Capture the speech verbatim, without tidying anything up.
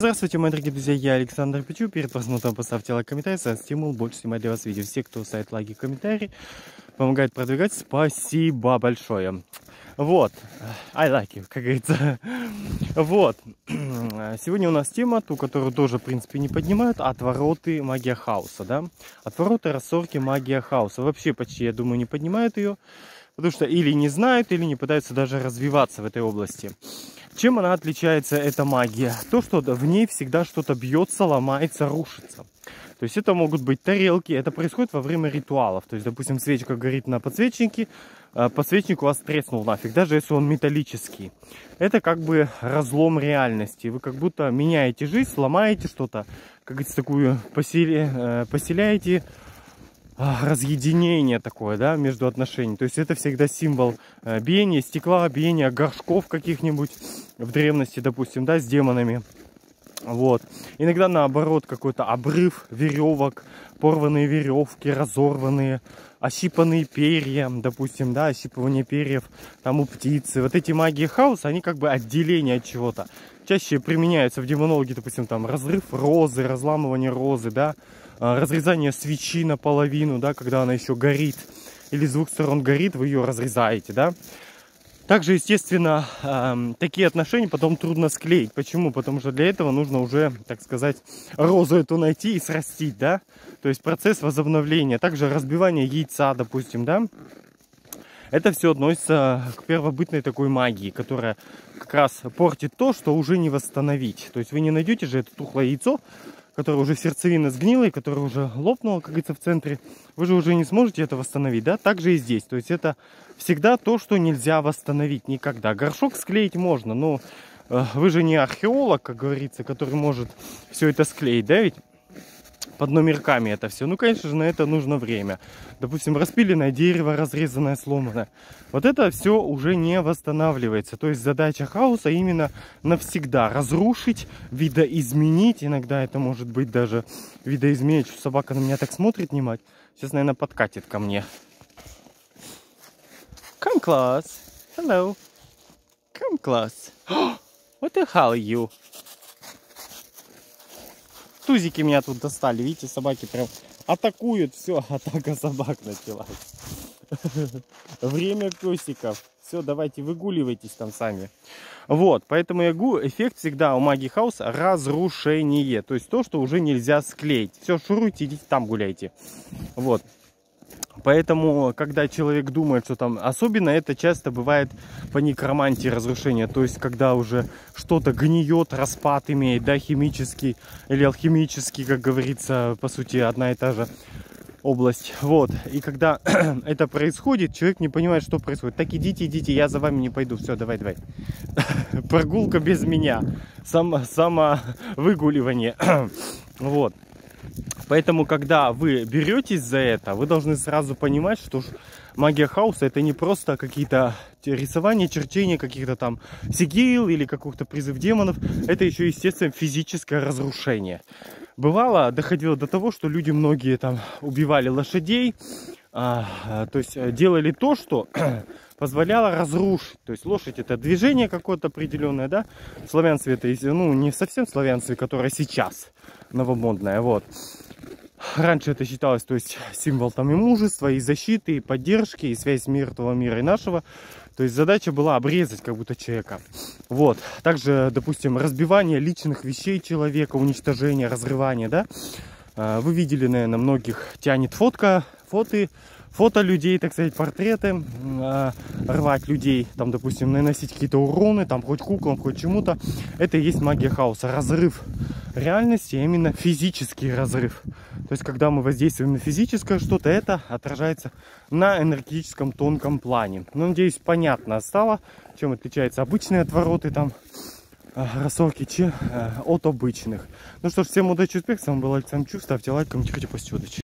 Здравствуйте, мои дорогие друзья, я Александр Пичу. Перед просмотром поставьте лайк, комментарий, за стимул больше снимать для вас видео. Все, кто ставит лайки, комментарии, помогает продвигать, спасибо большое. Вот, I like you, как говорится. Вот, сегодня у нас тема, ту, которую тоже, в принципе, не поднимают, отвороты магия хаоса, да? Отвороты, рассорки магия хаоса. Вообще почти, я думаю, не поднимают ее, потому что или не знают, или не пытаются даже развиваться в этой области. Чем она отличается, эта магия? То, что в ней всегда что-то бьется, ломается, рушится. То есть это могут быть тарелки, это происходит во время ритуалов. То есть, допустим, свечка горит на подсвечнике, подсвечник у вас треснул нафиг, даже если он металлический. Это как бы разлом реальности. Вы как будто меняете жизнь, ломаете что-то, как говорится, такую посели, поселяете разъединение такое, да, между отношениями. То есть это всегда символ биения стекла, биения горшков каких-нибудь в древности, допустим, да, с демонами. Вот. Иногда наоборот какой-то обрыв веревок, порванные веревки, разорванные, ощипанные перья, допустим, да, ощипывание перьев там у птицы. Вот эти магии хаоса, они как бы отделение от чего-то. Чаще применяются в демонологии, допустим, там разрыв розы, разламывание розы, да, разрезание свечи наполовину, да, когда она еще горит, или с двух сторон горит, вы ее разрезаете, да. Также, естественно, э, такие отношения потом трудно склеить. Почему? Потому что для этого нужно уже, так сказать, розу эту найти и срастить, да. То есть процесс возобновления. Также разбивание яйца, допустим, да. Это все относится к первобытной такой магии, которая как раз портит то, что уже не восстановить. То есть вы не найдете же это тухлое яйцо, которое уже сердцевина сгнила и которое уже лопнуло, как говорится, в центре. Вы же уже не сможете это восстановить, да? Так же и здесь. То есть это всегда то, что нельзя восстановить никогда. Горшок склеить можно, но э, вы же не археолог, как говорится, который может все это склеить, да ведь? Под номерками это все. Ну, конечно же, на это нужно время. Допустим, распиленное дерево, разрезанное, сломанное. Вот это все уже не восстанавливается. То есть задача хаоса именно навсегда разрушить, видоизменить. Иногда это может быть даже видоизменить. Собака на меня так смотрит, не мать. Сейчас, наверное, подкатит ко мне. Come close. Hello. Come close. What the hell are you? Тузики меня тут достали, видите, собаки прям атакуют, все, атака собак началась. Время песиков. Все, давайте выгуливайтесь там сами. Вот, поэтому я говорю, эффект всегда у магии хаоса разрушение. То есть то, что уже нельзя склеить. Все, шуруйте, идите там гуляйте. Вот. Поэтому, когда человек думает, что там... Особенно это часто бывает по некромантии разрушения. То есть, когда уже что-то гниет, распад имеет, да, химический или алхимический, как говорится, по сути, одна и та же область. Вот. И когда это происходит, человек не понимает, что происходит. Так идите, идите, я за вами не пойду. Все, давай, давай. Прогулка без меня. Само, самовыгуливание. Вот. Поэтому, когда вы беретесь за это, вы должны сразу понимать, что магия хаоса это не просто какие-то рисования, черчения каких-то там сигил или каких-то призыв демонов. Это еще, естественно, физическое разрушение. Бывало, доходило до того, что люди многие там убивали лошадей, а, а, то есть делали то, что позволяло разрушить. То есть лошадь это движение какое-то определенное, да. В славянстве это, ну, не совсем славянстве, которое сейчас новомодное, вот. Раньше это считалось, то есть, символ там и мужества, и защиты, и поддержки, и связь мертвого мира и нашего. То есть задача была обрезать как будто человека. Вот. Также, допустим, разбивание личных вещей человека, уничтожение, разрывание, да. Вы видели, наверное, многих тянет фотка, фото, фото людей, так сказать, портреты, рвать людей, там, допустим, наносить какие-то уроны, там, хоть куклам, хоть чему-то. Это и есть магия хаоса, разрыв реальности, а именно физический разрыв. То есть, когда мы воздействуем на физическое что-то, это отражается на энергетическом тонком плане. Ну, надеюсь, понятно стало, чем отличаются обычные отвороты, там, рассорки, от обычных. Ну что ж, всем удачи, успехов, с вами был Александр Пичу, ставьте лайк, комментируйте, постите удачи.